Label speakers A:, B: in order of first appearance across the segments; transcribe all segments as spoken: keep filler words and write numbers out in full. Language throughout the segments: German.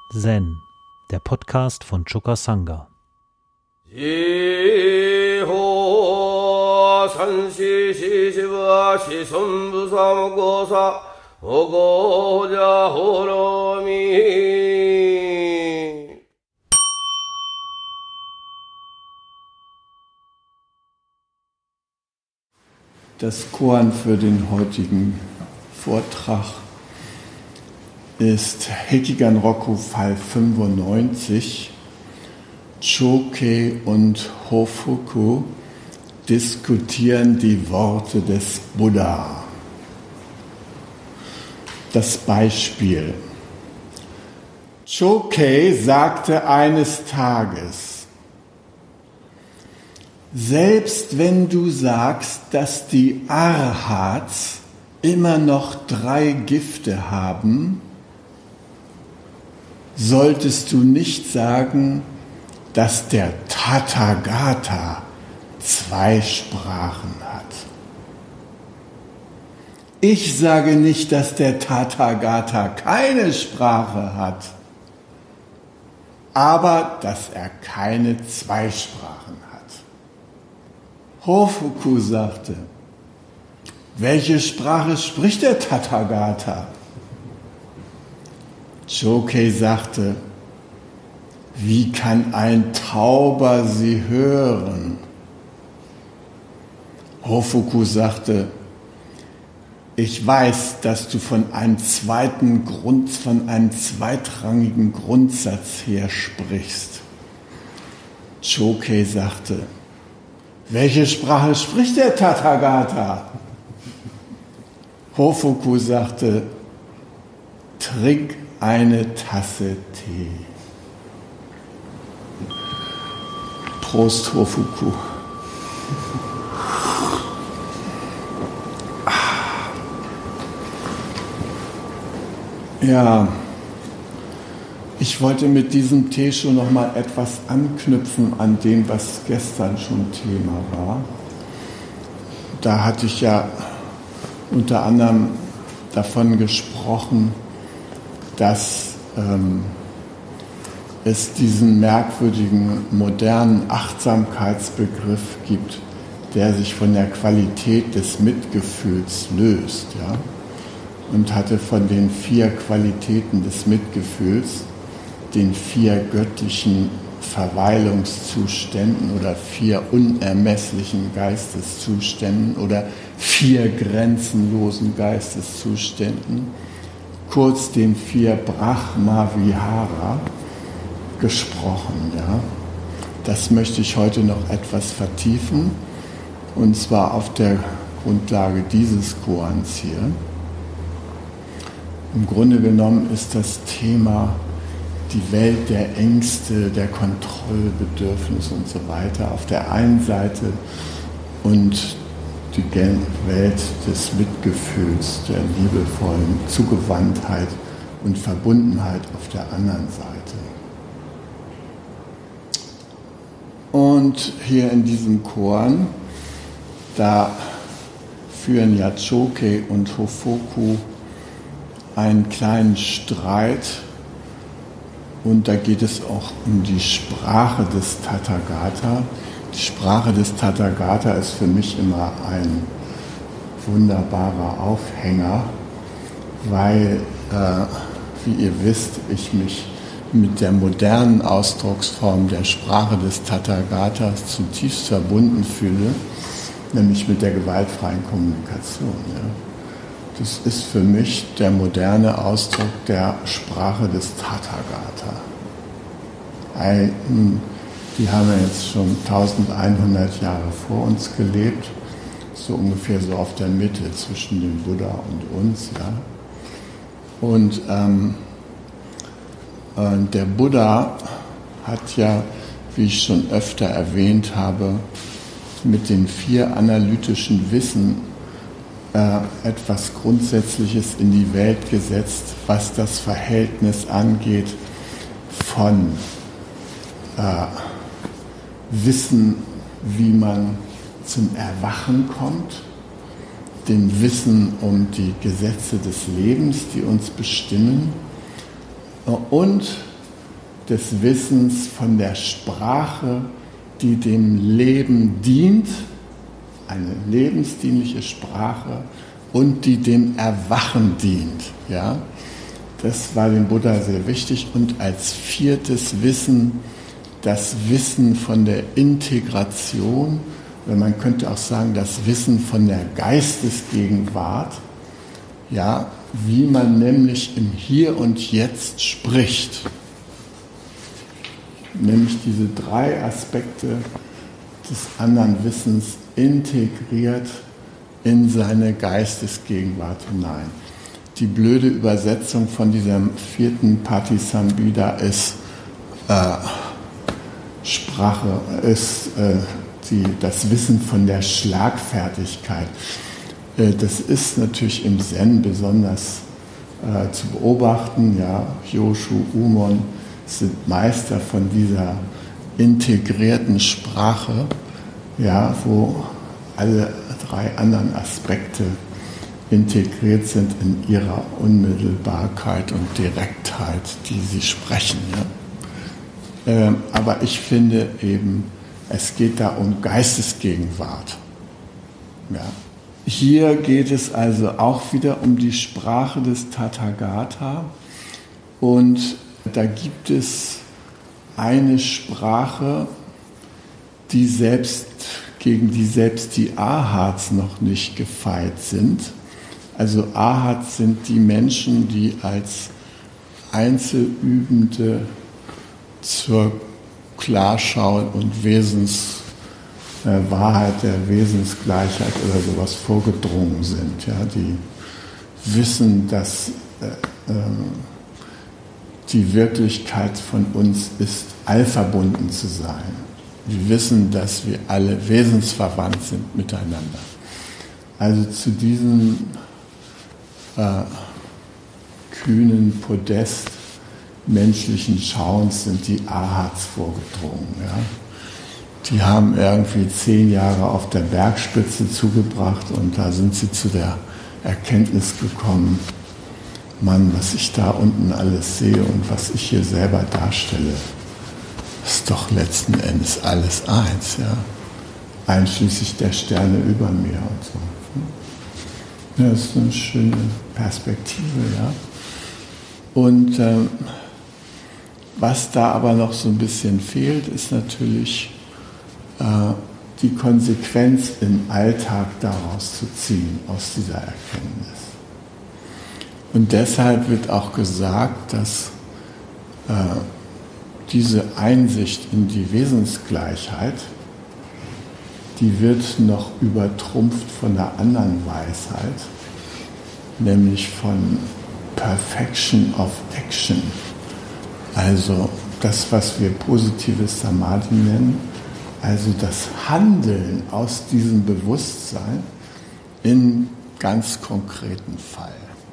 A: Zen, der Podcast von Choka Sangha.
B: Das Koan für den heutigen Vortrag ist Hekigan Roku Fall fünfundneunzig. Chokei und Hofuku diskutieren die Worte des Buddha. Das Beispiel. Chokei sagte eines Tages: Selbst wenn du sagst, dass die Arhats immer noch drei Gifte haben, solltest du nicht sagen, dass der Tathagata zwei Sprachen hat. Ich sage nicht, dass der Tathagata keine Sprache hat, aber dass er keine zwei Sprachen hat. Hofuku sagte: Welche Sprache spricht der Tathagata? Chokei sagte: Wie kann ein Tauber sie hören? Hofuku sagte: Ich weiß, dass du von einem zweiten Grund, von einem zweitrangigen Grundsatz her sprichst. Chokei sagte: Welche Sprache spricht der Tathagata? Hofuku sagte: Trink eine Tasse Tee. Prost, Hofuku. Ja, ich wollte mit diesem Tee schon noch mal etwas anknüpfen an dem, was gestern schon Thema war. Da hatte ich ja unter anderem davon gesprochen, dass ähm, es diesen merkwürdigen modernen Achtsamkeitsbegriff gibt, der sich von der Qualität des Mitgefühls löst, ja? Und hatte von den vier Qualitäten des Mitgefühls, den vier göttlichen Verweilungszuständen oder vier unermesslichen Geisteszuständen oder vier grenzenlosen Geisteszuständen, kurz den vier Brahma-Vihara, gesprochen. Ja? Das möchte ich heute noch etwas vertiefen, und zwar auf der Grundlage dieses Koans hier. Im Grunde genommen ist das Thema die Welt der Ängste, der Kontrollbedürfnisse und so weiter auf der einen Seite und die Welt des Mitgefühls, der liebevollen Zugewandtheit und Verbundenheit auf der anderen Seite. Und hier in diesem Koan, da führen ja Chokei und Hofuku einen kleinen Streit, und da geht es auch um die Sprache des Tathagata. Die Sprache des Tathagata ist für mich immer ein wunderbarer Aufhänger, weil, äh, wie ihr wisst, ich mich mit der modernen Ausdrucksform der Sprache des Tathagatas zutiefst verbunden fühle, nämlich mit der gewaltfreien Kommunikation. Ja. Das ist für mich der moderne Ausdruck der Sprache des Tathagata. Die haben ja jetzt schon eintausendeinhundert Jahre vor uns gelebt, so ungefähr so auf der Mitte zwischen dem Buddha und uns. Ja. Und ähm, äh, der Buddha hat ja, wie ich schon öfter erwähnt habe, mit den vier analytischen Wissen etwas Grundsätzliches in die Welt gesetzt, was das Verhältnis angeht von äh, Wissen, wie man zum Erwachen kommt, dem Wissen um die Gesetze des Lebens, die uns bestimmen, und des Wissens von der Sprache, die dem Leben dient, eine lebensdienliche Sprache, und die dem Erwachen dient. Ja? Das war dem Buddha sehr wichtig. Und als viertes Wissen, das Wissen von der Integration, oder man könnte auch sagen, das Wissen von der Geistesgegenwart, ja, wie man nämlich im Hier und Jetzt spricht. Nämlich diese drei Aspekte des anderen Wissens integriert in seine Geistesgegenwart hinein. Die blöde Übersetzung von diesem vierten Patisambhida ist äh, Sprache, ist äh, die, das Wissen von der Schlagfertigkeit. Äh, das ist natürlich im Zen besonders äh, zu beobachten. Ja, Yoshu, Umon sind Meister von dieser integrierten Sprache, ja, wo alle drei anderen Aspekte integriert sind in ihrer Unmittelbarkeit und Direktheit, die sie sprechen. Ja. Ähm, aber ich finde eben, es geht da um Geistesgegenwart. Ja. Hier geht es also auch wieder um die Sprache des Tathagata, und da gibt es eine Sprache, die selbst, gegen die selbst die Arhats noch nicht gefeit sind. Also Arhats sind die Menschen, die als Einzelübende zur Klarschau und Wesens, äh, Wahrheit der Wesensgleichheit oder sowas vorgedrungen sind. Ja, die wissen, dass äh, äh, die Wirklichkeit von uns ist, allverbunden zu sein. Wir wissen, dass wir alle wesensverwandt sind miteinander. Also zu diesem äh, kühnen Podest menschlichen Schauens sind die Arhats vorgedrungen. Ja. Die haben irgendwie zehn Jahre auf der Bergspitze zugebracht, und da sind sie zu der Erkenntnis gekommen, Mann, was ich da unten alles sehe und was ich hier selber darstelle, ist doch letzten Endes alles eins, ja, einschließlich der Sterne über mir und so. Ja, das ist eine schöne Perspektive, ja. Und ähm, was da aber noch so ein bisschen fehlt, ist natürlich äh, die Konsequenz im Alltag daraus zu ziehen, aus dieser Erkenntnis. Und deshalb wird auch gesagt, dass äh, diese Einsicht in die Wesensgleichheit, die wird noch übertrumpft von einer anderen Weisheit, nämlich von Perfection of Action. Also das, was wir positives Samadhi nennen, also das Handeln aus diesem Bewusstsein in ganz konkreten Fall.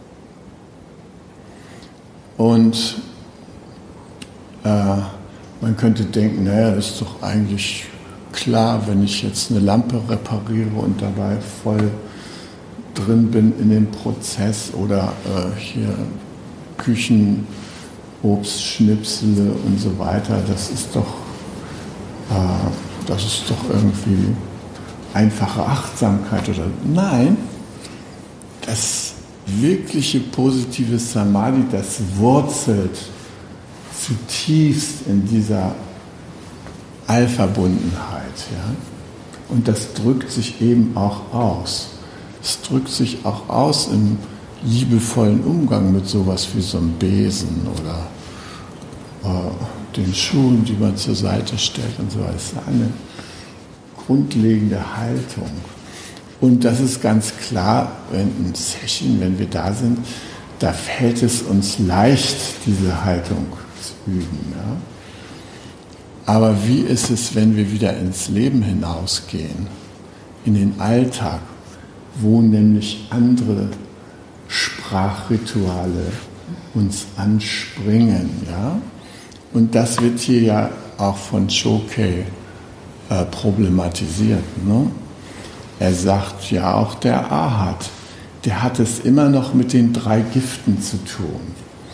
B: Und äh, man könnte denken, naja, das ist doch eigentlich klar, wenn ich jetzt eine Lampe repariere und dabei voll drin bin in dem Prozess, oder äh, hier Küchenobst schnipsele und so weiter, das ist doch, äh, das ist doch irgendwie einfache Achtsamkeit. Oder nein, das wirkliche positive Samadhi, das wurzelt zutiefst in dieser Allverbundenheit. Ja? Und das drückt sich eben auch aus. Es drückt sich auch aus im liebevollen Umgang mit sowas wie so einem Besen oder äh, den Schuhen, die man zur Seite stellt und so weiter. Das ist eine grundlegende Haltung. Und das ist ganz klar, wenn ein Session, wenn wir da sind, da fällt es uns leicht, diese Haltung zu üben. Ja? Aber wie ist es, wenn wir wieder ins Leben hinausgehen, in den Alltag, wo nämlich andere Sprachrituale uns anspringen? Ja? Und das wird hier ja auch von Chokei äh, problematisiert. Ne? Er sagt ja auch, der Arhat, der hat es immer noch mit den drei Giften zu tun.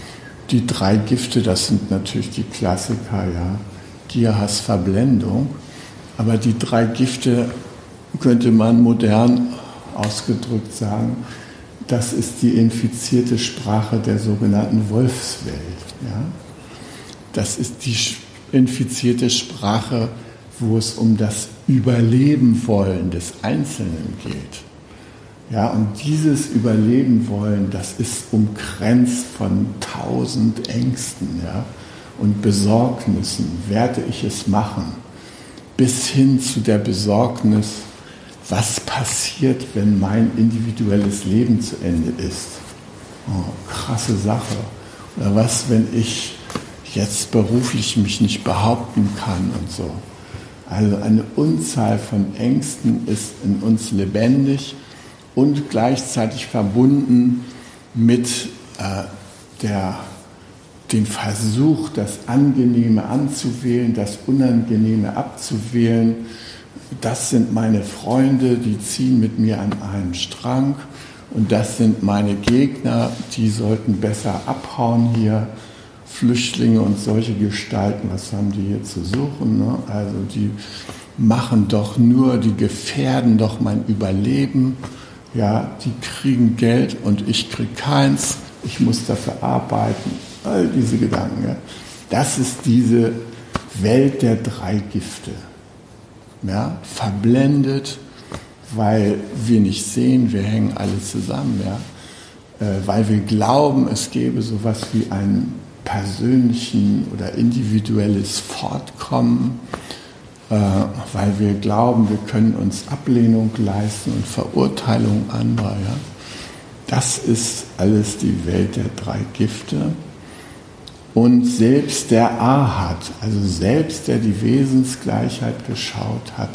B: die drei Gifte, das sind natürlich die Klassiker, ja. Gier, Hass, Verblendung. Aber die drei Gifte könnte man modern ausgedrückt sagen, das ist die infizierte Sprache der sogenannten Wolfswelt. Ja? Das ist die infizierte Sprache, wo es um das Überleben wollen des Einzelnen geht. Ja, und dieses Überleben wollen, das ist umkränzt von tausend Ängsten, ja, und Besorgnissen. Werde ich es machen? Bis hin zu der Besorgnis, was passiert, wenn mein individuelles Leben zu Ende ist? Oh, krasse Sache. Oder was, wenn ich jetzt beruflich mich nicht behaupten kann und so. Also eine Unzahl von Ängsten ist in uns lebendig und gleichzeitig verbunden mit äh, der, dem Versuch, das Angenehme anzuwählen, das Unangenehme abzuwählen. Das sind meine Freunde, die ziehen mit mir an einem Strang. Und das sind meine Gegner, die sollten besser abhauen hier. Flüchtlinge und solche Gestalten, was haben die hier zu suchen? Ne? Also die machen doch nur, die gefährden doch mein Überleben. Ja, die kriegen Geld und ich kriege keins. Ich muss dafür arbeiten. All diese Gedanken. Ja? Das ist diese Welt der drei Gifte. Ja? Verblendet, weil wir nicht sehen, wir hängen alle zusammen. Ja? Äh, weil wir glauben, es gäbe sowas wie einen persönlichen oder individuelles Fortkommen, äh, weil wir glauben, wir können uns Ablehnung leisten und Verurteilung anderer. Ja? Das ist alles die Welt der drei Gifte. Und selbst der Arhat, also selbst der die Wesensgleichheit geschaut hat,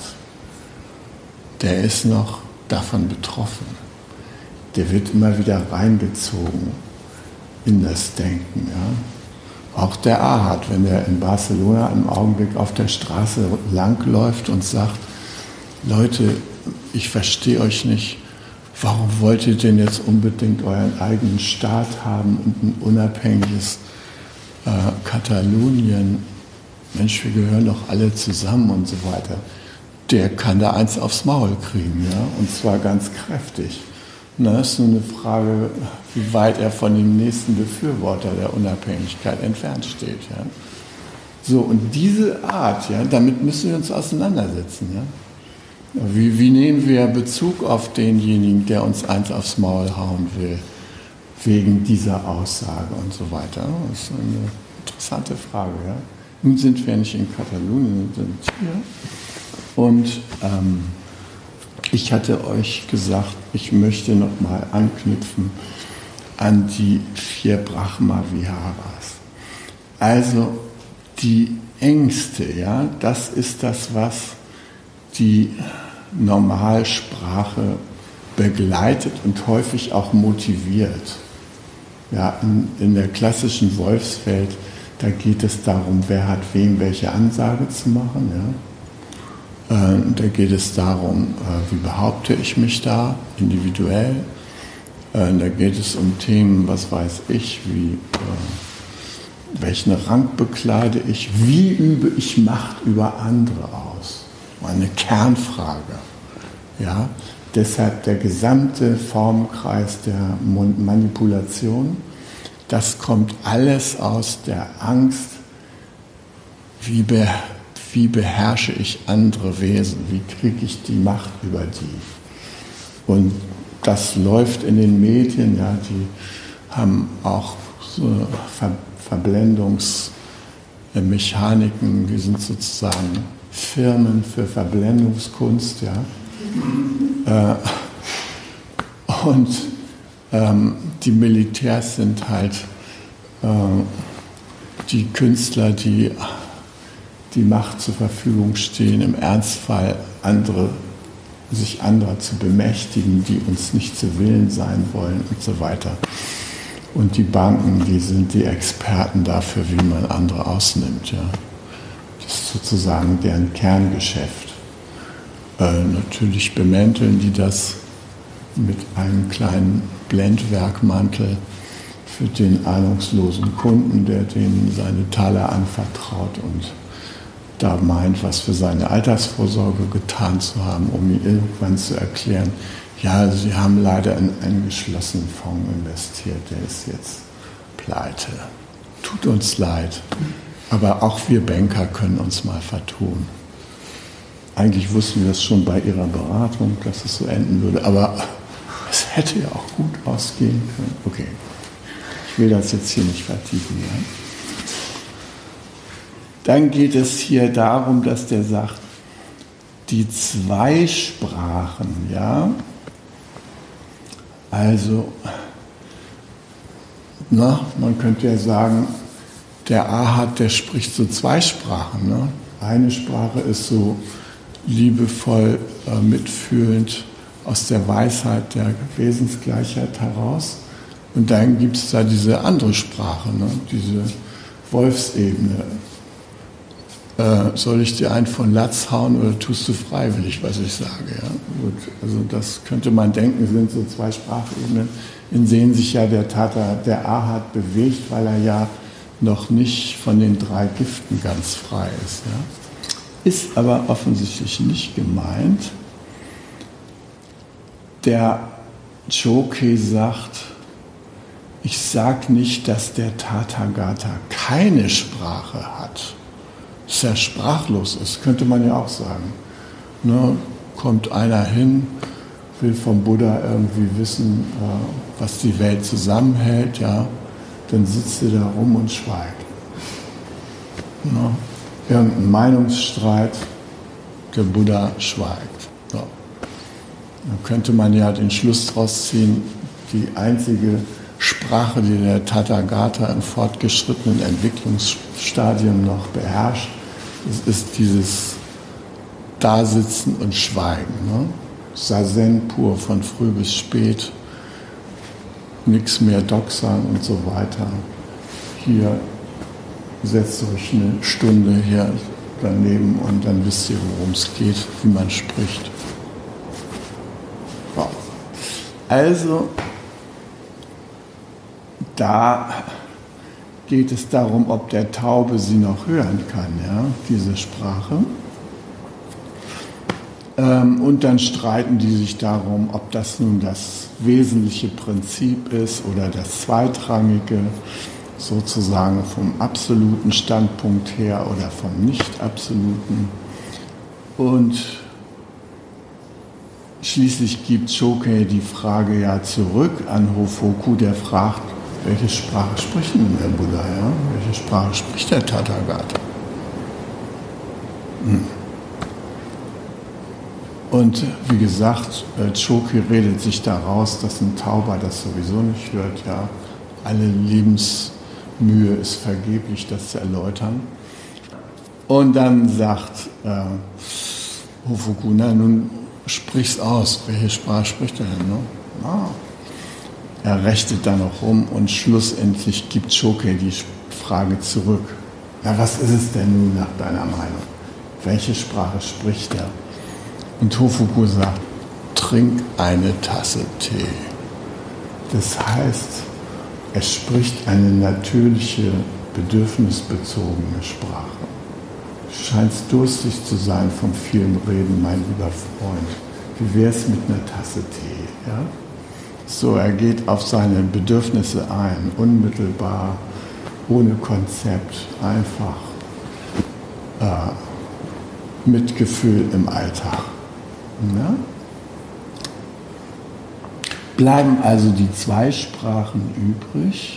B: der ist noch davon betroffen. Der wird immer wieder reingezogen in das Denken. Ja? Auch der Arhat, wenn er in Barcelona im Augenblick auf der Straße langläuft und sagt, Leute, ich verstehe euch nicht, warum wollt ihr denn jetzt unbedingt euren eigenen Staat haben und ein unabhängiges äh, Katalonien? Mensch, wir gehören doch alle zusammen und so weiter. Der kann da eins aufs Maul kriegen, ja? Und zwar ganz kräftig. Na, ist nur eine Frage, wie weit er von dem nächsten Befürworter der Unabhängigkeit entfernt steht. Ja? So, und diese Art, ja, damit müssen wir uns auseinandersetzen. Ja? Wie, wie nehmen wir Bezug auf denjenigen, der uns eins aufs Maul hauen will, wegen dieser Aussage und so weiter? Das ist eine interessante Frage. Ja? Nun sind wir nicht in Katalonien, sind hier. Und ähm, ich hatte euch gesagt, ich möchte nochmal anknüpfen an die vier Brahma-Viharas. Also die Ängste, ja, das ist das, was die Normalsprache begleitet und häufig auch motiviert. Ja, in, in der klassischen Wolfswelt, da geht es darum, wer hat wem welche Ansage zu machen, ja. Da geht es darum, wie behaupte ich mich da individuell. Da geht es um Themen, was weiß ich, wie welchen Rang bekleide ich, wie übe ich Macht über andere aus. Eine Kernfrage. Ja? Deshalb der gesamte Formkreis der Manipulation, das kommt alles aus der Angst, wie be Wie beherrsche ich andere Wesen? Wie kriege ich die Macht über die? Und das läuft in den Medien, ja, die haben auch so Ver- Verblendungsmechaniken, die sind sozusagen Firmen für Verblendungskunst, ja. Äh, und ähm, die Militärs sind halt äh, die Künstler, die die Macht zur Verfügung stehen, im Ernstfall andere, sich anderer zu bemächtigen, die uns nicht zu Willen sein wollen und so weiter. Und die Banken, die sind die Experten dafür, wie man andere ausnimmt. Ja. Das ist sozusagen deren Kerngeschäft. Äh, natürlich bemänteln die das mit einem kleinen Blendwerkmantel für den ahnungslosen Kunden, der denen seine Taler anvertraut und da meint, was für seine Altersvorsorge getan zu haben, um ihm irgendwann zu erklären, ja, Sie haben leider in einen geschlossenen Fonds investiert, der ist jetzt pleite. Tut uns leid, aber auch wir Banker können uns mal vertun. Eigentlich wussten wir das schon bei Ihrer Beratung, dass es so enden würde, aber es hätte ja auch gut ausgehen können. Okay, ich will das jetzt hier nicht vertiefen. Ja? Dann geht es hier darum, dass der sagt, die zwei Sprachen, ja, also, na, man könnte ja sagen, der Arhat, der spricht so zwei Sprachen. Ne? Eine Sprache ist so liebevoll, äh, mitfühlend aus der Weisheit der Wesensgleichheit heraus. Und dann gibt es da diese andere Sprache, ne? Diese Wolfsebene. Äh, soll ich dir einen von Latz hauen oder tust du freiwillig, was ich sage? Ja? Gut, also das könnte man denken, sind so zwei Sprachebenen, in denen sich ja der Tata, der Arhat bewegt, weil er ja noch nicht von den drei Giften ganz frei ist. Ja? Ist aber offensichtlich nicht gemeint. Der Choke sagt, ich sage nicht, dass der Tathagata keine Sprache hat, dass er sprachlos ist, könnte man ja auch sagen. Ne, kommt einer hin, will vom Buddha irgendwie wissen, äh, was die Welt zusammenhält, ja, dann sitzt er da rum und schweigt. Ne, irgendein Meinungsstreit, der Buddha schweigt. So. Dann könnte man ja den Schluss daraus ziehen, die einzige Sprache, die der Tathagata im fortgeschrittenen Entwicklungsstadium noch beherrscht, das ist dieses Dasitzen und Schweigen. Ne? Sazen pur von früh bis spät, nichts mehr Doxern und so weiter. Hier setzt euch eine Stunde hier daneben und dann wisst ihr, worum es geht, wie man spricht. Wow. Also, da geht es darum, ob der Taube sie noch hören kann, ja, diese Sprache. Ähm, und dann streiten die sich darum, ob das nun das wesentliche Prinzip ist oder das zweitrangige, sozusagen vom absoluten Standpunkt her oder vom nicht-absoluten. Und schließlich gibt Choke die Frage ja zurück an Hofuku, der fragt, welche Sprache spricht denn der Buddha? Ja? Welche Sprache spricht der Tathagata? Hm. Und wie gesagt, Choke redet sich daraus, dass ein Tauber das sowieso nicht hört. Ja? Alle Lebensmühe ist vergeblich, das zu erläutern. Und dann sagt äh, Hofuku, na nun sprich's aus. Welche Sprache spricht er denn? Ne? Ah. Er rechnet da noch rum und schlussendlich gibt Choke die Frage zurück. Na, was ist es denn nun nach deiner Meinung? Welche Sprache spricht er? Und Hofuku sagt, trink eine Tasse Tee. Das heißt, er spricht eine natürliche, bedürfnisbezogene Sprache. Du scheinst durstig zu sein vom vielen Reden, mein lieber Freund. Wie wär's mit einer Tasse Tee? Ja? So, er geht auf seine Bedürfnisse ein, unmittelbar, ohne Konzept, einfach äh, mit Gefühl im Alltag. Ja? Bleiben also die zwei Sprachen übrig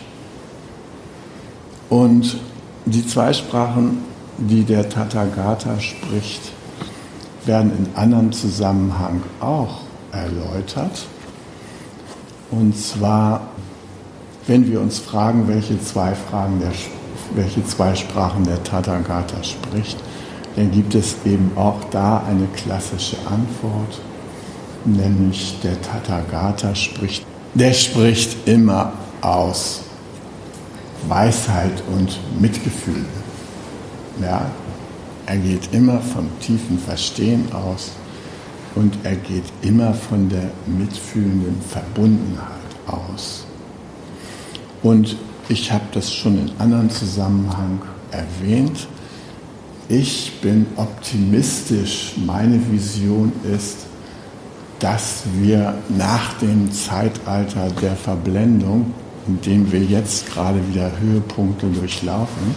B: und die zwei Sprachen, die der Tathagata spricht, werden in anderem Zusammenhang auch erläutert. Und zwar, wenn wir uns fragen, welche zwei, Fragen der, welche zwei Sprachen der Tathagata spricht, dann gibt es eben auch da eine klassische Antwort, nämlich der Tathagata spricht, der spricht immer aus Weisheit und Mitgefühl. Ja, er geht immer vom tiefen Verstehen aus. Und er geht immer von der mitfühlenden Verbundenheit aus. Und ich habe das schon in anderen Zusammenhang erwähnt. Ich bin optimistisch. Meine Vision ist, dass wir nach dem Zeitalter der Verblendung, in dem wir jetzt gerade wieder Höhepunkte durchlaufen,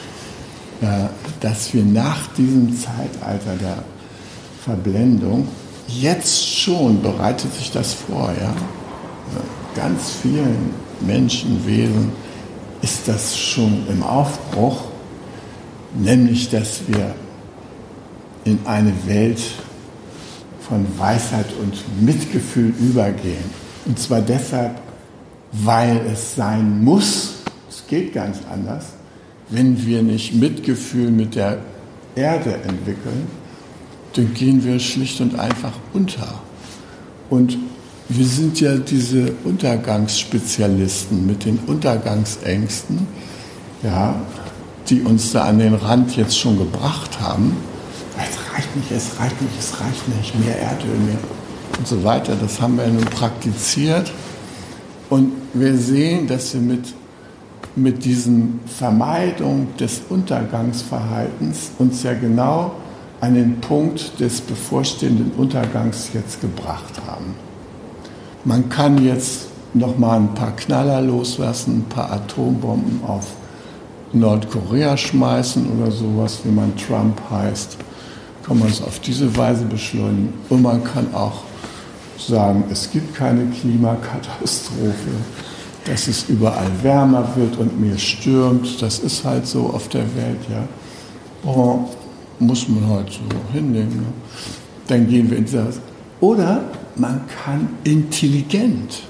B: dass wir nach diesem Zeitalter der Verblendung, jetzt schon bereitet sich das vor, ja? Ganz vielen Menschenwesen ist das schon im Aufbruch, nämlich dass wir in eine Welt von Weisheit und Mitgefühl übergehen. Und zwar deshalb, weil es sein muss, es geht gar nicht anders, wenn wir nicht Mitgefühl mit der Erde entwickeln, dann gehen wir schlicht und einfach unter. Und wir sind ja diese Untergangsspezialisten mit den Untergangsängsten, ja, die uns da an den Rand jetzt schon gebracht haben. Es reicht nicht, es reicht nicht, es reicht nicht, mehr Erdöl, mehr und so weiter. Das haben wir ja nun praktiziert. Und wir sehen, dass wir mit, mit diesen Vermeidung des Untergangsverhaltens uns ja genau an den Punkt des bevorstehenden Untergangs jetzt gebracht haben. Man kann jetzt noch mal ein paar Knaller loslassen, ein paar Atombomben auf Nordkorea schmeißen oder sowas, wie man Trump heißt. Kann man es auf diese Weise beschleunigen. Und man kann auch sagen, es gibt keine Klimakatastrophe, dass es überall wärmer wird und mehr stürmt. Das ist halt so auf der Welt, ja. Oh, muss man halt so hinnehmen. Ne? Dann gehen wir in das. Oder man kann intelligent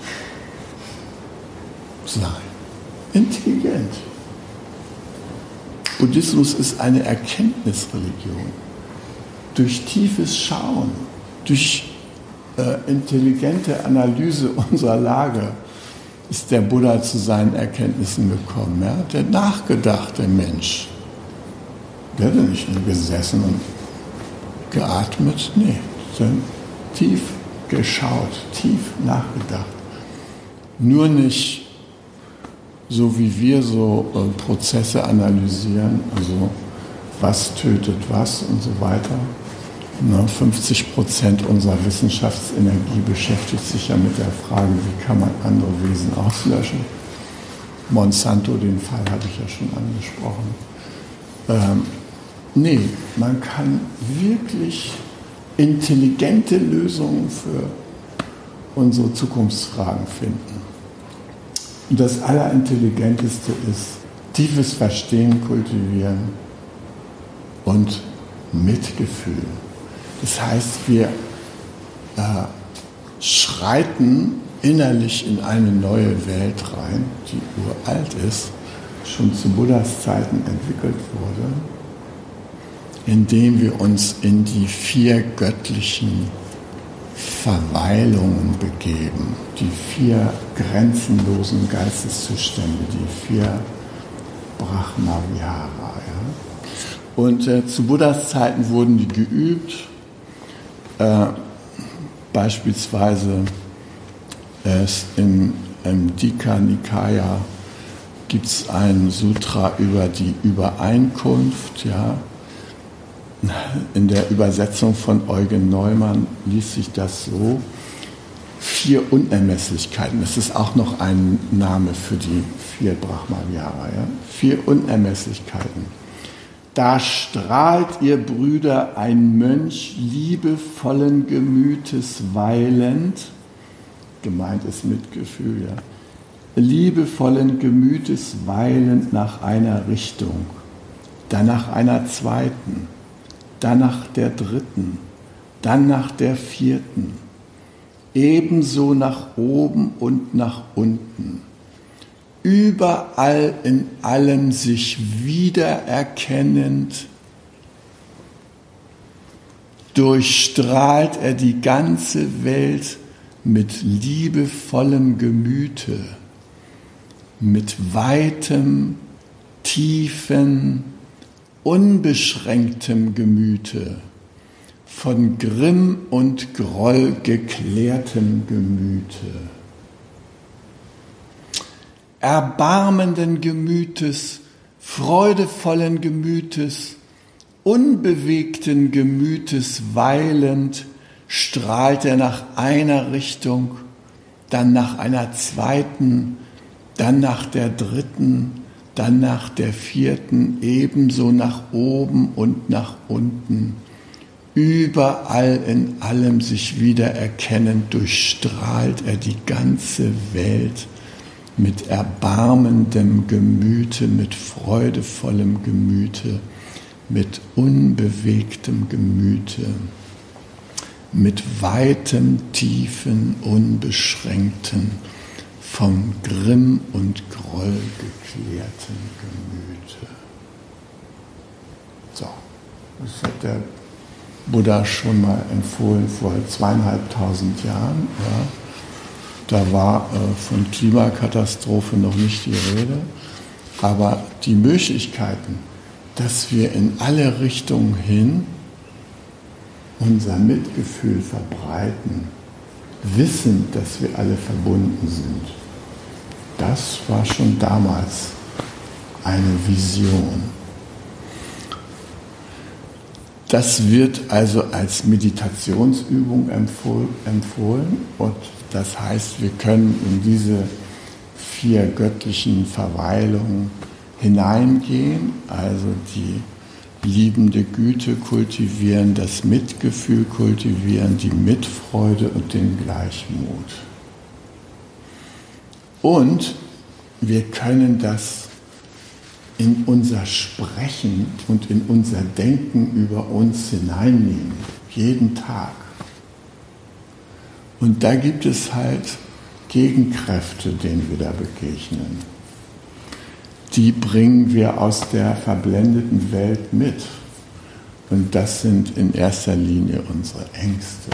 B: sein. Intelligent. Buddhismus ist eine Erkenntnisreligion. Durch tiefes Schauen, durch äh, intelligente Analyse unserer Lage ist der Buddha zu seinen Erkenntnissen gekommen. Ja? Der nachgedachte Mensch. Der hat nicht nur gesessen und geatmet, nee, sondern tief geschaut, tief nachgedacht. Nur nicht so wie wir so äh, Prozesse analysieren, also was tötet was und so weiter. Na, fünfzig Prozent unserer Wissenschaftsenergie beschäftigt sich ja mit der Frage, wie kann man andere Wesen auslöschen. Monsanto, den Fall hatte ich ja schon angesprochen. Ähm, nee, man kann wirklich intelligente Lösungen für unsere Zukunftsfragen finden. Und das Allerintelligenteste ist tiefes Verstehen kultivieren und Mitgefühl. Das heißt, wir äh, schreiten innerlich in eine neue Welt rein, die uralt ist, schon zu Buddhas Zeiten entwickelt wurde, indem wir uns in die vier göttlichen Verweilungen begeben, die vier grenzenlosen Geisteszustände, die vier Brahma-Vihara. Ja? Und äh, zu Buddhas Zeiten wurden die geübt, äh, beispielsweise äh, im, im Dika Nikaya gibt es ein Sutra über die Übereinkunft, ja. In der Übersetzung von Eugen Neumann liest sich das so: vier Unermesslichkeiten. Das ist auch noch ein Name für die vier Brahma-Vihara. Ja? Vier Unermesslichkeiten. Da strahlt, ihr Brüder, ein Mönch liebevollen Gemütes weilend, gemeint ist Mitgefühl, ja, liebevollen Gemütes weilend nach einer Richtung, dann nach einer zweiten, dann nach der dritten, dann nach der vierten, ebenso nach oben und nach unten. Überall in allem sich wiedererkennend, durchstrahlt er die ganze Welt mit liebevollem Gemüte, mit weitem, tiefen, unbeschränktem Gemüte, von Grimm und Groll geklärtem Gemüte. erbarmenden Gemütes, freudevollen Gemütes, unbewegten Gemütes weilend, strahlt er nach einer Richtung, dann nach einer zweiten, dann nach der dritten, dann nach der vierten, ebenso nach oben und nach unten. Überall in allem sich wiedererkennend durchstrahlt er die ganze Welt mit erbarmendem Gemüte, mit freudevollem Gemüte, mit unbewegtem Gemüte, mit weitem, tiefen, unbeschränkten, vom Grimm und Groll geklärten Gemüte. So, das hat der Buddha schon mal empfohlen vor zweieinhalbtausend Jahren. Ja. Da war äh, von Klimakatastrophe noch nicht die Rede, aber die Möglichkeiten, dass wir in alle Richtungen hin unser Mitgefühl verbreiten, wissen, dass wir alle verbunden sind, das war schon damals eine Vision. Das wird also als Meditationsübung empfohlen und das heißt, wir können in diese vier göttlichen Verweilungen hineingehen, also die liebende Güte kultivieren, das Mitgefühl kultivieren, die Mitfreude und den Gleichmut. Und wir können das in unser Sprechen und in unser Denken über uns hineinnehmen, jeden Tag. Und da gibt es halt Gegenkräfte, denen wir da begegnen. Die bringen wir aus der verblendeten Welt mit. Und das sind in erster Linie unsere Ängste.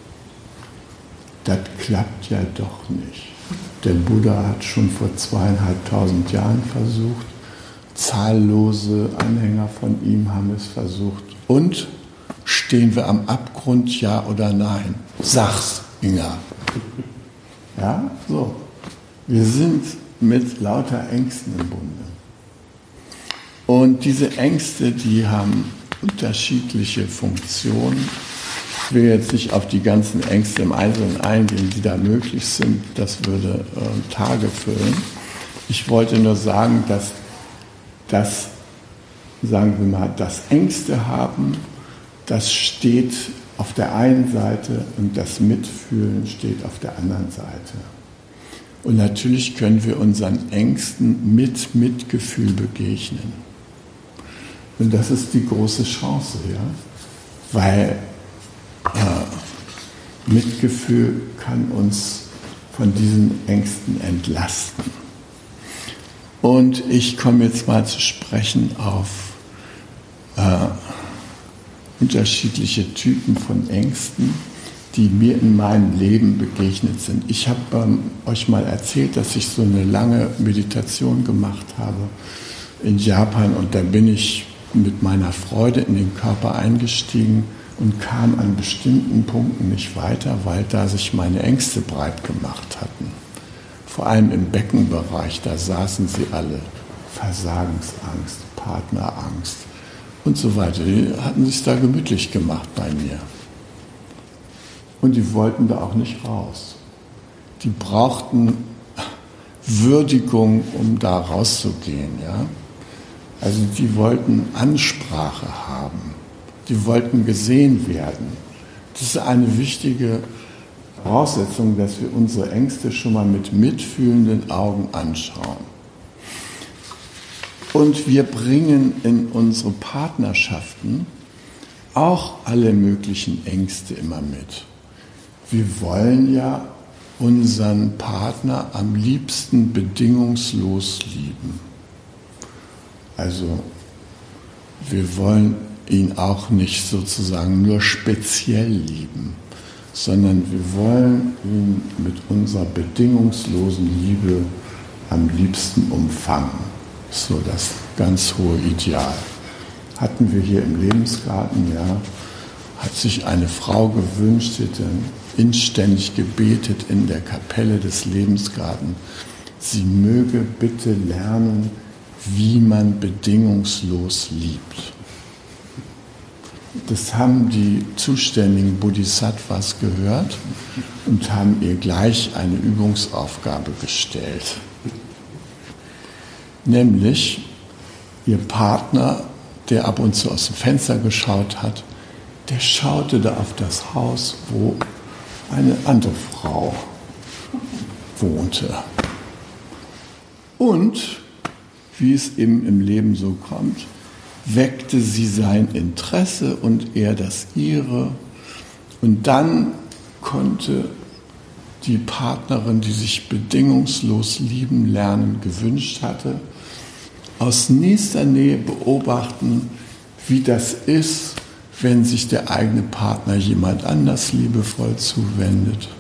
B: Das klappt ja doch nicht. Der Buddha hat schon vor zweieinhalbtausend Jahren versucht, zahllose Anhänger von ihm haben es versucht. Und stehen wir am Abgrund, ja oder nein? Sag's, Inga. Ja, so. Wir sind mit lauter Ängsten im Bunde. Und diese Ängste, die haben unterschiedliche Funktionen. Ich will jetzt nicht auf die ganzen Ängste im Einzelnen eingehen, die da möglich sind. Das würde äh, Tage füllen. Ich wollte nur sagen, dass das, sagen wir mal, das Ängste haben, das steht auf der einen Seite und das Mitfühlen steht auf der anderen Seite. Und natürlich können wir unseren Ängsten mit Mitgefühl begegnen. Und das ist die große Chance, ja? Weil äh, Mitgefühl kann uns von diesen Ängsten entlasten. Und ich komme jetzt mal zu sprechen auf äh, unterschiedliche Typen von Ängsten, die mir in meinem Leben begegnet sind. Ich habe ähm, euch mal erzählt, dass ich so eine lange Meditation gemacht habe in Japan und da bin ich mit meiner Freude in den Körper eingestiegen und kam an bestimmten Punkten nicht weiter, weil da sich meine Ängste breit gemacht hatten. Vor allem im Beckenbereich, da saßen sie alle. Versagensangst, Partnerangst und so weiter. Die hatten sich da gemütlich gemacht bei mir. Und die wollten da auch nicht raus. Die brauchten Würdigung, um da rauszugehen. Ja? Also die wollten Ansprache haben. Die wollten gesehen werden. Das ist eine wichtige Voraussetzung, dass wir unsere Ängste schon mal mit mitfühlenden Augen anschauen. Und wir bringen in unsere Partnerschaften auch alle möglichen Ängste immer mit. Wir wollen ja unseren Partner am liebsten bedingungslos lieben. Also wir wollen ihn auch nicht sozusagen nur speziell lieben, sondern wir wollen ihn mit unserer bedingungslosen Liebe am liebsten umfangen. So das ganz hohe Ideal. Hatten wir hier im Lebensgarten, ja, hat sich eine Frau gewünscht, sie hat dann inständig gebetet in der Kapelle des Lebensgartens. sie möge bitte lernen, wie man bedingungslos liebt. Das haben die zuständigen Bodhisattvas gehört und haben ihr gleich eine Übungsaufgabe gestellt. Nämlich, ihr Partner, der ab und zu aus dem Fenster geschaut hat, der schaute da auf das Haus, wo eine andere Frau wohnte. Und, wie es eben im Leben so kommt, weckte sie sein Interesse und er das ihre. Und dann konnte die Partnerin, die sich bedingungslos lieben lernen gewünscht hatte, aus nächster Nähe beobachten, wie das ist, wenn sich der eigene Partner jemand anders liebevoll zuwendet.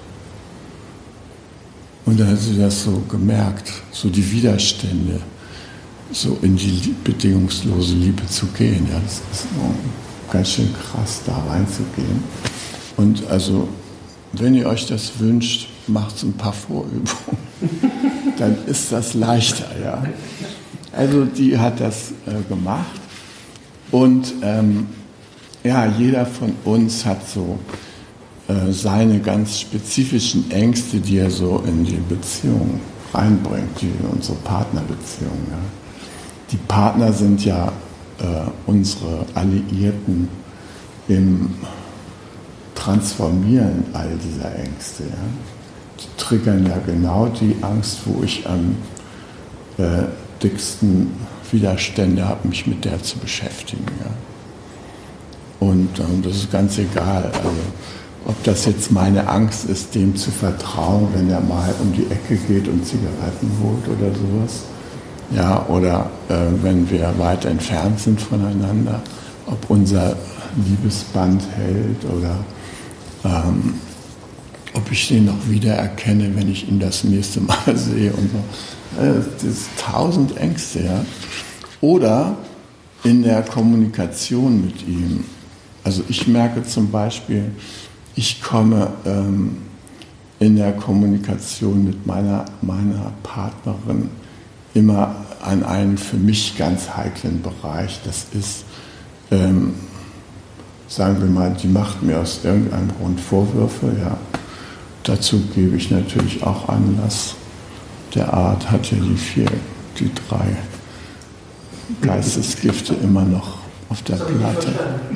B: Und dann hat sie das so gemerkt, so die Widerstände, so in die bedingungslose Liebe zu gehen. Ja, das ist ganz schön krass, da reinzugehen. Und also, wenn ihr euch das wünscht, macht ein paar Vorübungen. Dann ist das leichter, ja. Also die hat das äh, gemacht. Und ähm, ja, jeder von uns hat so äh, seine ganz spezifischen Ängste, die er so in die Beziehung reinbringt, die in unsere Partnerbeziehung. Ja. Die Partner sind ja äh, unsere Alliierten im Transformieren all dieser Ängste. Ja. Die triggern ja genau die Angst, wo ich am äh, dicksten Widerstände habe, mich mit der zu beschäftigen. Ja. Und ähm, das ist ganz egal, also, ob das jetzt meine Angst ist, dem zu vertrauen, wenn er mal um die Ecke geht und Zigaretten holt oder sowas. Ja, oder äh, wenn wir weit entfernt sind voneinander, ob unser Liebesband hält oder ähm, ob ich den noch wiedererkenne, wenn ich ihn das nächste Mal sehe und so. Äh, das ist tausend Ängste, ja. Oder in der Kommunikation mit ihm. Also ich merke zum Beispiel, ich komme ähm, in der Kommunikation mit meiner, meiner Partnerin immer an einen für mich ganz heiklen Bereich. Das ist, ähm, sagen wir mal, die macht mir aus irgendeinem Grund Vorwürfe. Ja. Dazu gebe ich natürlich auch Anlass. Der Art hat ja die vier, die drei Geistesgifte immer noch auf der Platte.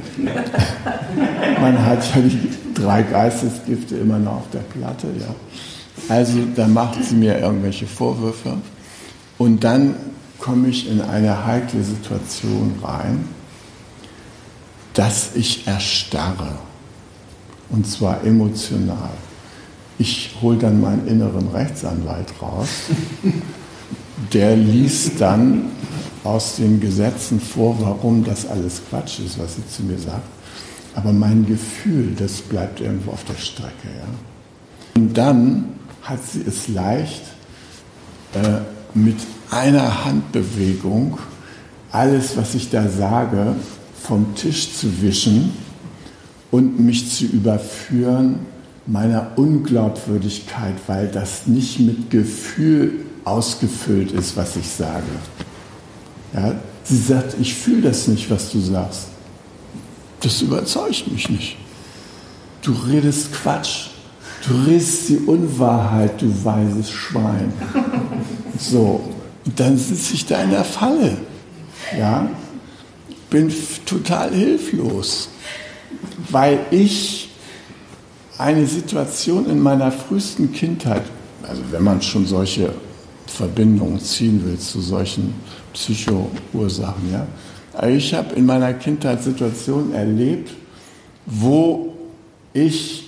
B: Man hat ja die drei Geistesgifte immer noch auf der Platte. Ja. Also da macht sie mir irgendwelche Vorwürfe. Und dann komme ich in eine heikle Situation rein, dass ich erstarre. Und zwar emotional. Ich hole dann meinen inneren Rechtsanwalt raus. Der liest dann aus den Gesetzen vor, warum das alles Quatsch ist, was sie zu mir sagt. Aber mein Gefühl, das bleibt irgendwo auf der Strecke. Ja. Und dann hat sie es leicht, äh, mit einer Handbewegung alles, was ich da sage, vom Tisch zu wischen und mich zu überführen meiner Unglaubwürdigkeit, weil das nicht mit Gefühl ausgefüllt ist, was ich sage. Ja, sie sagt, ich fühle das nicht, was du sagst. Das überzeugt mich nicht. Du redest Quatsch. Du redest die Unwahrheit, du weißes Schwein. So, und dann sitze ich da in der Falle. Ja, bin f- total hilflos, weil ich eine Situation in meiner frühesten Kindheit, also wenn man schon solche Verbindungen ziehen will zu solchen Psychoursachen, ja, also ich habe in meiner Kindheit Situationen erlebt, wo ich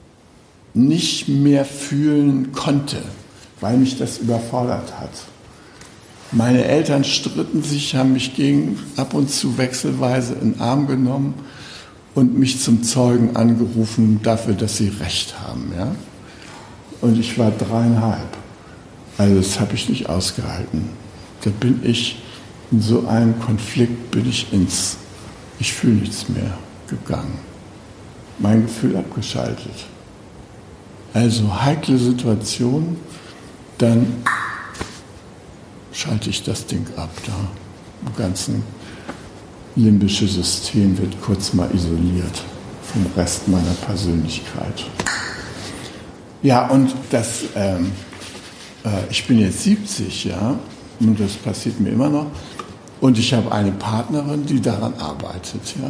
B: nicht mehr fühlen konnte, weil mich das überfordert hat. Meine Eltern stritten sich, haben mich gegen ab und zu wechselweise in den Arm genommen und mich zum Zeugen angerufen dafür, dass sie Recht haben. Ja? Und ich war dreieinhalb. Also das habe ich nicht ausgehalten. Da bin ich in so einem Konflikt, bin ich ins Ich fühle nichts mehr gegangen. Mein Gefühl abgeschaltet. Also heikle Situation, dann schalte ich das Ding ab. Da im ganzen limbische System wird kurz mal isoliert vom Rest meiner Persönlichkeit. Ja, und das, ähm, äh, ich bin jetzt siebzig, ja, und das passiert mir immer noch. Und ich habe eine Partnerin, die daran arbeitet, ja.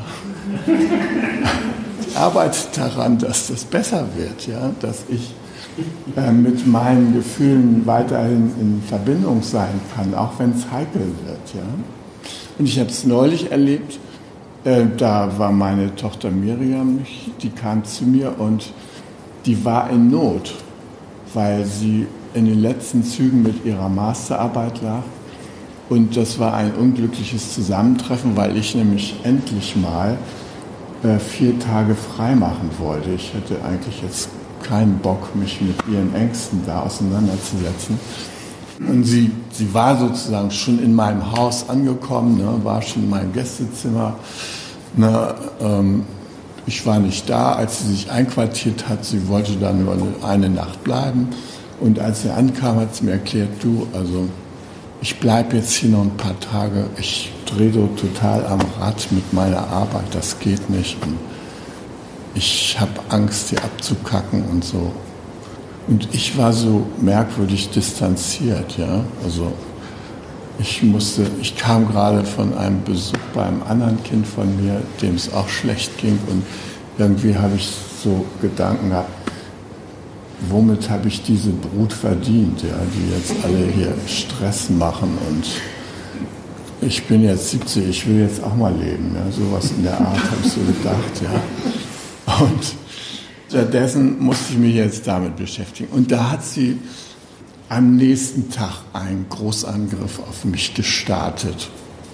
B: Die arbeitet daran, dass das besser wird, ja, dass ich äh, mit meinen Gefühlen weiterhin in Verbindung sein kann, auch wenn es heikel wird, ja. Und ich habe es neulich erlebt, äh, da war meine Tochter Miriam, die kam zu mir und die war in Not, weil sie in den letzten Zügen mit ihrer Masterarbeit lag. Und das war ein unglückliches Zusammentreffen, weil ich nämlich endlich mal äh, vier Tage frei machen wollte. Ich hätte eigentlich jetzt keinen Bock, mich mit ihren Ängsten da auseinanderzusetzen. Und sie, sie war sozusagen schon in meinem Haus angekommen, ne, war schon in meinem Gästezimmer. Ne, ähm, ich war nicht da, als sie sich einquartiert hat. Sie wollte da nur eine, eine Nacht bleiben. Und als sie ankam, hat sie mir erklärt, du, also ich bleibe jetzt hier noch ein paar Tage. Ich drehe so total am Rad mit meiner Arbeit. Das geht nicht. Und ich habe Angst, hier abzukacken und so. Und ich war so merkwürdig distanziert, ja. Also ich musste, ich kam gerade von einem Besuch bei einem anderen Kind von mir, dem es auch schlecht ging. Und irgendwie habe ich so Gedanken gehabt, womit habe ich diese Brut verdient, ja, die jetzt alle hier Stress machen und ich bin jetzt siebzig, ich will jetzt auch mal leben, ja, sowas in der Art habe ich so gedacht, ja. Und stattdessen musste ich mich jetzt damit beschäftigen. Und da hat sie am nächsten Tag einen Großangriff auf mich gestartet.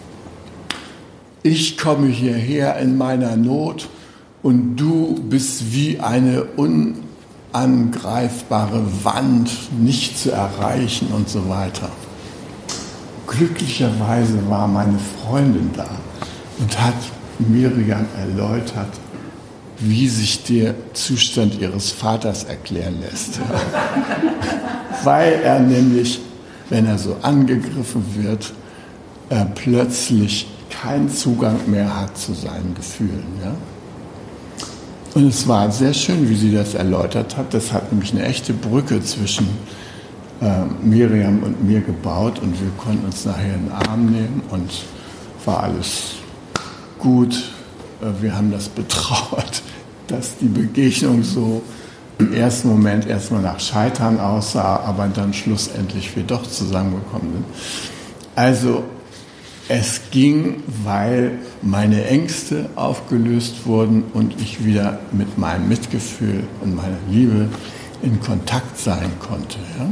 B: Ich komme hierher in meiner Not und du bist wie eine unangreifbare Wand, nicht zu erreichen und so weiter. Glücklicherweise war meine Freundin da und hat Miriam erläutert, wie sich der Zustand ihres Vaters erklären lässt. Weil er nämlich, wenn er so angegriffen wird, er plötzlich keinen Zugang mehr hat zu seinen Gefühlen. Ja? Und es war sehr schön, wie sie das erläutert hat. Das hat nämlich eine echte Brücke zwischen äh, Miriam und mir gebaut und wir konnten uns nachher in den Arm nehmen und war alles gut. Wir haben das betrauert, dass die Begegnung so im ersten Moment erstmal nach Scheitern aussah, aber dann schlussendlich wir doch zusammengekommen sind. Also es ging, weil meine Ängste aufgelöst wurden und ich wieder mit meinem Mitgefühl und meiner Liebe in Kontakt sein konnte. Ja?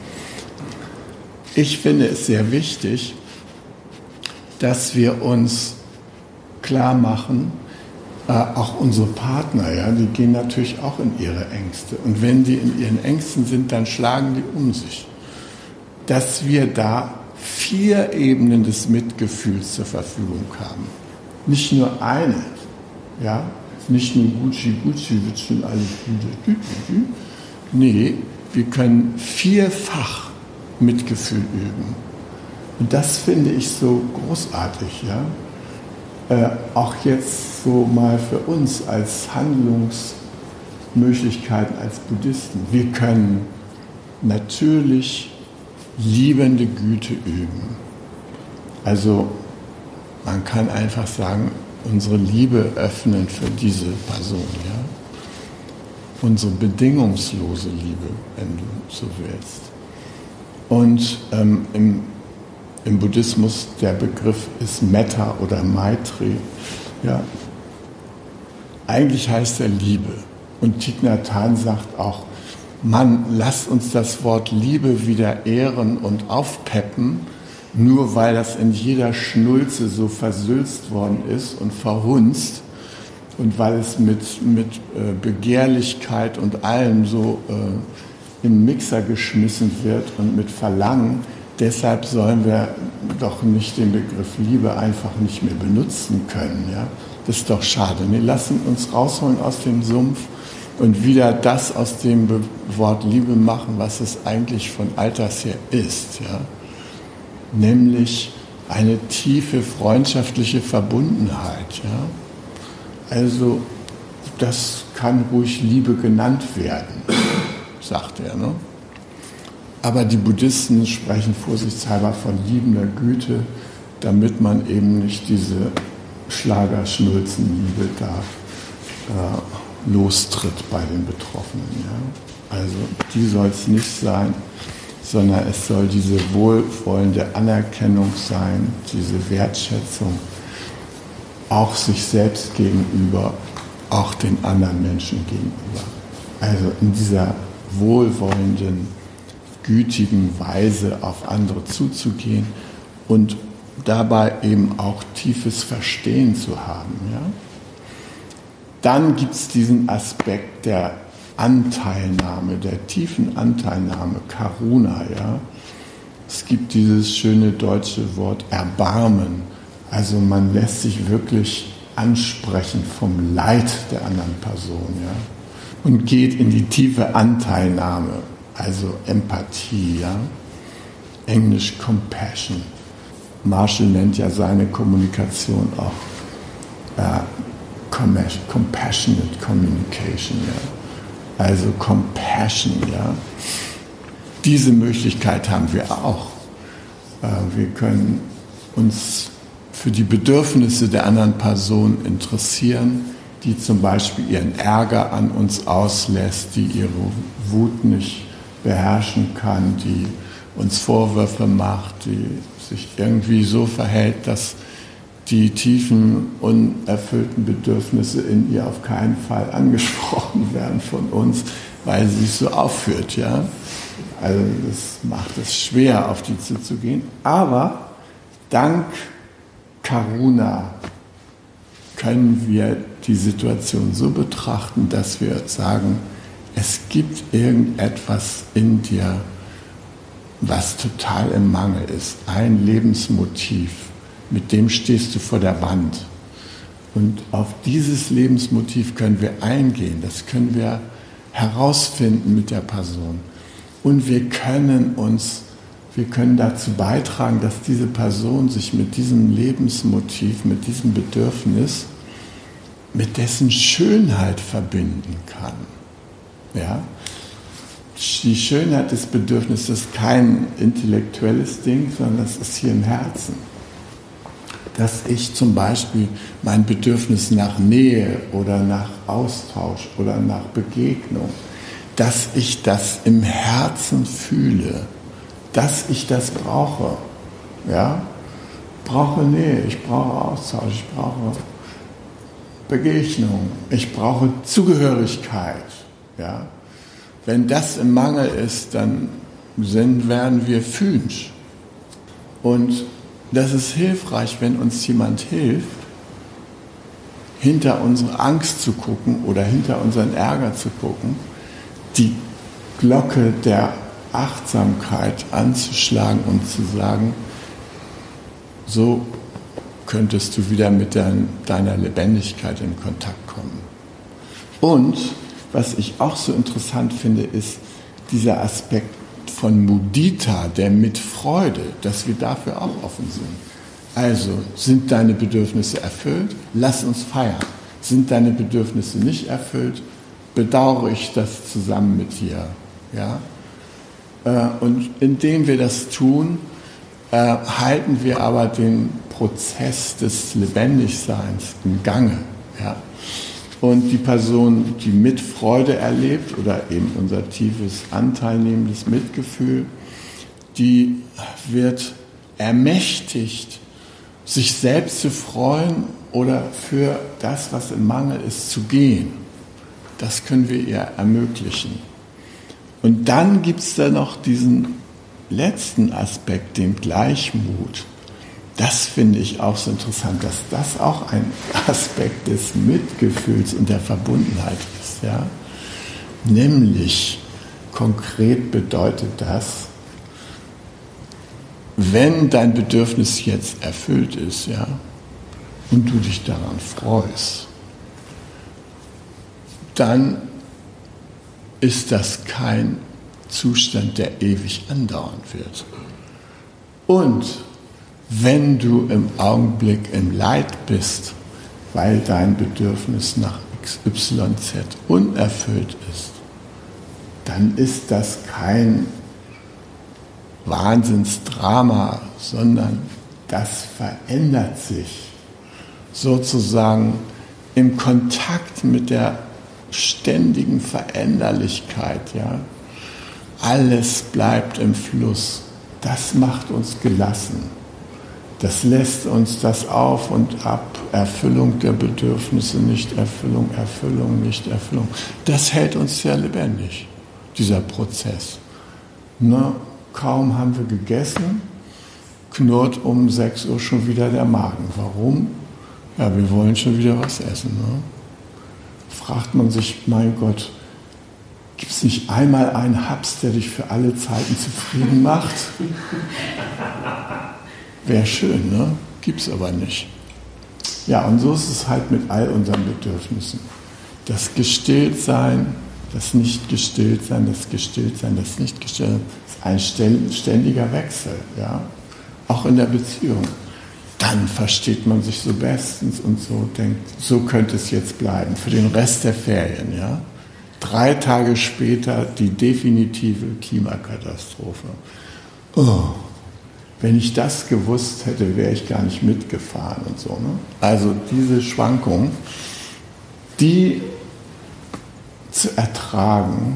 B: Ich finde es sehr wichtig, dass wir uns klar machen, äh, auch unsere Partner, ja, die gehen natürlich auch in ihre Ängste. Und wenn die in ihren Ängsten sind, dann schlagen die um sich. Dass wir da vier Ebenen des Mitgefühls zur Verfügung haben. Nicht nur eine, ja, nicht nur Gucci, Gucci, wird schon alles gut. Nee, wir können vierfach Mitgefühl üben. Und das finde ich so großartig, ja. Äh, auch jetzt so mal für uns als Handlungsmöglichkeiten als Buddhisten. Wir können natürlich liebende Güte üben. Also man kann einfach sagen, unsere Liebe öffnen für diese Person, ja. Unsere bedingungslose Liebe, wenn du so willst. Und ähm, im Im Buddhismus der Begriff ist Metta oder Maitri. Ja. Eigentlich heißt er Liebe. Und Thich Nhat Hanh sagt auch, Mann, lasst uns das Wort Liebe wieder ehren und aufpeppen, nur weil das in jeder Schnulze so versülzt worden ist und verhunzt und weil es mit, mit äh, Begehrlichkeit und allem so äh, in den Mixer geschmissen wird und mit Verlangen. Deshalb sollen wir doch nicht den Begriff Liebe einfach nicht mehr benutzen können. Ja? Das ist doch schade. Wir lassen uns rausholen aus dem Sumpf und wieder das aus dem Be- Wort Liebe machen, was es eigentlich von alters her ist. Ja? nämlich eine tiefe freundschaftliche Verbundenheit. Ja? Also das kann ruhig Liebe genannt werden, sagt er. Ne? Aber die Buddhisten sprechen vorsichtshalber von liebender Güte, damit man eben nicht diese Schlagerschnulzenliebe da äh, lostritt bei den Betroffenen. Ja? Also die soll es nicht sein, sondern es soll diese wohlwollende Anerkennung sein, diese Wertschätzung, auch sich selbst gegenüber, auch den anderen Menschen gegenüber. Also in dieser wohlwollenden, gütigen Weise auf andere zuzugehen und dabei eben auch tiefes Verstehen zu haben. Ja? Dann gibt es diesen Aspekt der Anteilnahme, der tiefen Anteilnahme, Karuna. Ja? Es gibt dieses schöne deutsche Wort Erbarmen. Also man lässt sich wirklich ansprechen vom Leid der anderen Person. Ja? Und geht in die tiefe Anteilnahme, also Empathie. Ja? Englisch Compassion. Marshall nennt ja seine Kommunikation auch äh, Compassionate Communication. Ja? Also Compassion. Ja? Diese Möglichkeit haben wir auch. Äh, wir können uns für die Bedürfnisse der anderen Person interessieren, die zum Beispiel ihren Ärger an uns auslässt, die ihre Wut nicht beherrschen kann, die uns Vorwürfe macht, die sich irgendwie so verhält, dass die tiefen, unerfüllten Bedürfnisse in ihr auf keinen Fall angesprochen werden von uns, weil sie sich so aufführt. Ja? Also das macht es schwer, auf die zuzugehen. Aber dank Karuna können wir die Situation so betrachten, dass wir sagen, es gibt irgendetwas in dir, was total im Mangel ist. Ein Lebensmotiv, mit dem stehst du vor der Wand. Und auf dieses Lebensmotiv können wir eingehen, das können wir herausfinden mit der Person. Und wir können uns, wir können dazu beitragen, dass diese Person sich mit diesem Lebensmotiv, mit diesem Bedürfnis, mit dessen Schönheit verbinden kann. Ja? Die Schönheit des Bedürfnisses ist kein intellektuelles Ding, sondern das ist hier im Herzen. Dass ich zum Beispiel mein Bedürfnis nach Nähe oder nach Austausch oder nach Begegnung, dass ich das im Herzen fühle, dass ich das brauche. Ja? Ich brauche Nähe, ich brauche Austausch, ich brauche Begegnung, ich brauche Zugehörigkeit. Ja? Wenn das im Mangel ist, dann sind, werden wir fühlend. Und das ist hilfreich, wenn uns jemand hilft, hinter unsere Angst zu gucken oder hinter unseren Ärger zu gucken, die Glocke der Achtsamkeit anzuschlagen und zu sagen, so könntest du wieder mit dein, deiner Lebendigkeit in Kontakt kommen. Und was ich auch so interessant finde, ist dieser Aspekt von Mudita, der Mitfreude, dass wir dafür auch offen sind. Also, sind deine Bedürfnisse erfüllt? Lass uns feiern. Sind deine Bedürfnisse nicht erfüllt? Bedauere ich das zusammen mit dir. Ja? Und indem wir das tun, halten wir aber den Prozess des Lebendigseins im Gange. Ja? Und die Person, die Mitfreude erlebt oder eben unser tiefes anteilnehmendes Mitgefühl, die wird ermächtigt, sich selbst zu freuen oder für das, was im Mangel ist, zu gehen. Das können wir ihr ermöglichen. Und dann gibt es da noch diesen letzten Aspekt, den Gleichmut. Das finde ich auch so interessant, dass das auch ein Aspekt des Mitgefühls und der Verbundenheit ist. Ja? Nämlich, konkret bedeutet das, wenn dein Bedürfnis jetzt erfüllt ist, ja, und du dich daran freust, dann ist das kein Zustand, der ewig andauern wird. Und wenn du im Augenblick im Leid bist, weil dein Bedürfnis nach X Y Z unerfüllt ist, dann ist das kein Wahnsinnsdrama, sondern das verändert sich sozusagen im Kontakt mit der ständigen Veränderlichkeit. Ja? Alles bleibt im Fluss. Das macht uns gelassen. Das lässt uns das Auf und Ab, Erfüllung der Bedürfnisse, Nichterfüllung, Erfüllung, Nichterfüllung. Das hält uns sehr lebendig, dieser Prozess. Na, kaum haben wir gegessen, knurrt um sechs Uhr schon wieder der Magen. Warum? Ja, wir wollen schon wieder was essen. Ne? Fragt man sich, mein Gott, gibt es nicht einmal einen Haps, der dich für alle Zeiten zufrieden macht? Wäre schön, ne? Gibt es aber nicht. Ja, und so ist es halt mit all unseren Bedürfnissen. Das Gestilltsein, das Nicht-Gestilltsein, das Gestilltsein, das Nicht-Gestilltsein, ist ein ständiger Wechsel, ja? Auch in der Beziehung. Dann versteht man sich so bestens und so denkt, so könnte es jetzt bleiben, für den Rest der Ferien, ja? Drei Tage später die definitive Klimakatastrophe. Oh. Wenn ich das gewusst hätte, wäre ich gar nicht mitgefahren und so. Ne? Also diese Schwankung, die zu ertragen,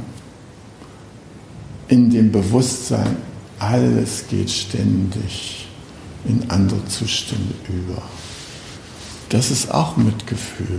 B: in dem Bewusstsein, alles geht ständig in andere Zustände über. Das ist auch Mitgefühl.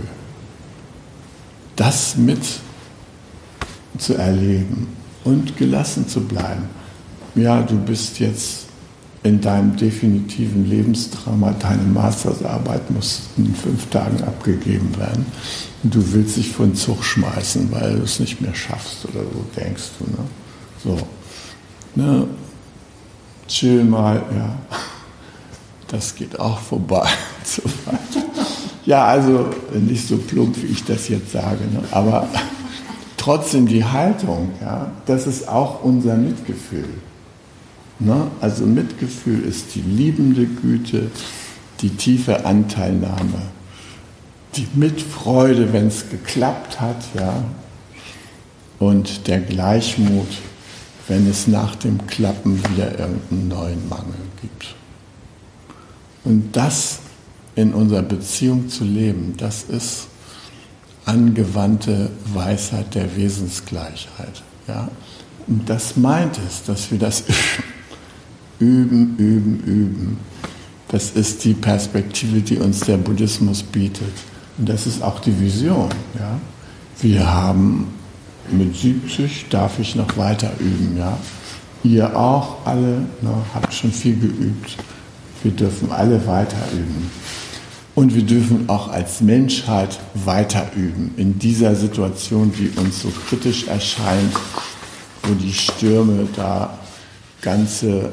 B: Das mit zu erleben und gelassen zu bleiben. Ja, du bist jetzt in deinem definitiven Lebensdrama, deine Mastersarbeit muss in fünf Tagen abgegeben werden und du willst dich vor den Zug schmeißen, weil du es nicht mehr schaffst oder so, denkst du. Ne? So, ne? Chill mal, ja, das geht auch vorbei. So weiter. Ja, also nicht so plump, wie ich das jetzt sage, ne? Aber trotzdem die Haltung, ja, das ist auch unser Mitgefühl. Ne? Also Mitgefühl ist die liebende Güte, die tiefe Anteilnahme, die Mitfreude, wenn es geklappt hat, ja, und der Gleichmut, wenn es nach dem Klappen wieder irgendeinen neuen Mangel gibt. Und das in unserer Beziehung zu leben, das ist angewandte Weisheit der Wesensgleichheit. Ja? Und das meint es, dass wir das üben, üben, üben. Das ist die Perspektive, die uns der Buddhismus bietet. Und das ist auch die Vision. Ja? Wir haben mit siebzig, darf ich noch weiter üben. Ja? Ihr auch alle, ne, habt schon viel geübt. Wir dürfen alle weiter üben. Und wir dürfen auch als Menschheit weiter üben. In dieser Situation, die uns so kritisch erscheint, wo die Stürme da ganze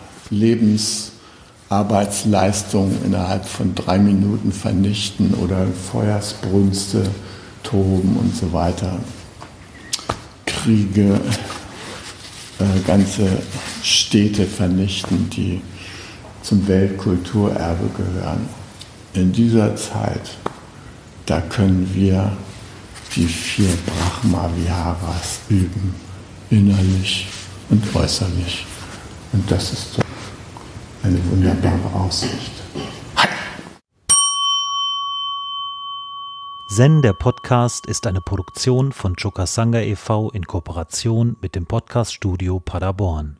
B: Lebensarbeitsleistungen innerhalb von drei Minuten vernichten oder Feuersbrünste toben und so weiter. Kriege, äh, ganze Städte vernichten, die zum Weltkulturerbe gehören. In dieser Zeit, da können wir die vier Brahma-Viharas üben, innerlich und äußerlich. Und das ist doch eine wunderbare Aussicht.
A: Zen, der Podcast, ist eine Produktion von Chokasanga e V in Kooperation mit dem Podcaststudio Paderborn.